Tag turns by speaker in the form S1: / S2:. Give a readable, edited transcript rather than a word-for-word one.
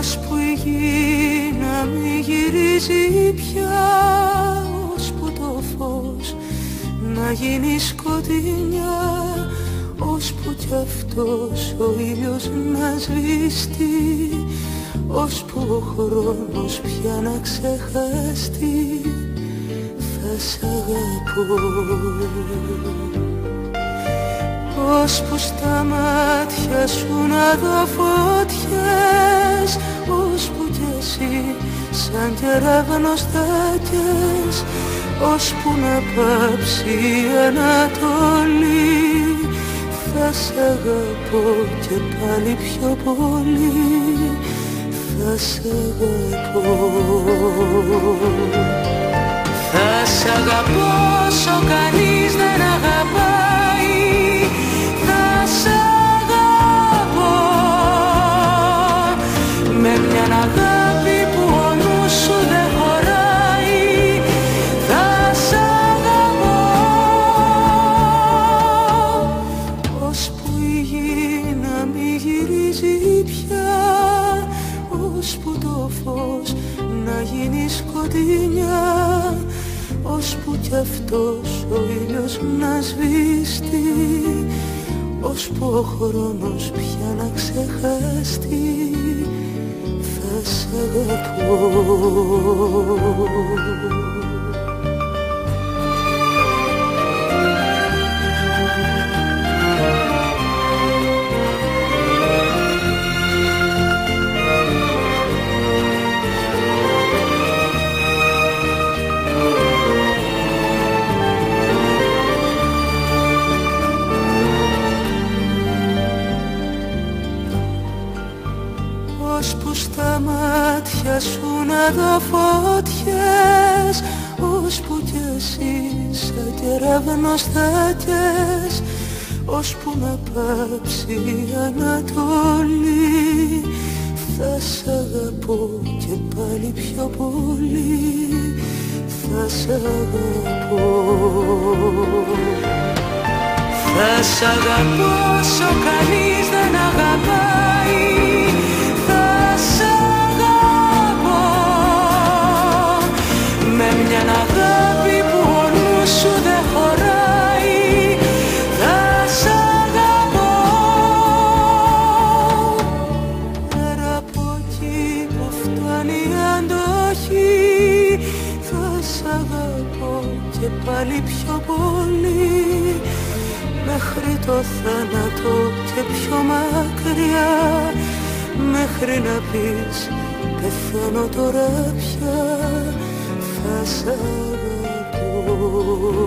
S1: ώσπου η γη να μη γυρίζει πια, ώσπου το φως να γίνει σκοτεινιά, ώσπου κι αυτός ο ήλιος να σβήσει, ώσπου ο χρόνος πια να ξεχαστεί, θα σ' αγαπώ. Ώσπου στα μάτια σου να δω φωτιές, ώσπου κι εσύ σαν κεραυνός θα καις, ώσπου να πάψει η Ανατολή, θα σ' αγαπώ και πάλι πιο πολύ, θα σ' αγαπώ. Θα σ' αγαπώ όσο κανείς δεν αγαπάει, θα σ' αγαπώ με μια αγάπη που ο νους σου δεν χωράει, θα σ' αγαπώ. Ώσπου η γη να μη γυρίζει πια, ώσπου το φως να γίνει σκοτεινιά, ώσπου κι αυτός ο ήλιος να σβήσει, ώσπου ο χρόνος πια να ξεχαστεί, θα σ' αγαπώ. Ώσπου στα μάτια σου να δω φωτιές, ώσπου κι εσύ σαν κεραυνός θα καις, ώσπου να πάψει η Ανατολή, θα σ' αγαπώ και πάλι πιο πολύ, θα σ' αγαπώ. Θα σ' αγαπώ όσο κανείς δεν αγαπάει, θα σ' αγαπώ με μια αγάπη που ο νους σου δεν χωράει, θα σ' αγαπώ. Πέρα από εκεί που φτάνει η αντοχή, θα σ' αγαπώ και πάλι πιο πολύ, μέχρι το θάνατο και πιο μακριά, μέχρι να πεις πεθαίνω τώρα πια, θα σ' αγαπώ.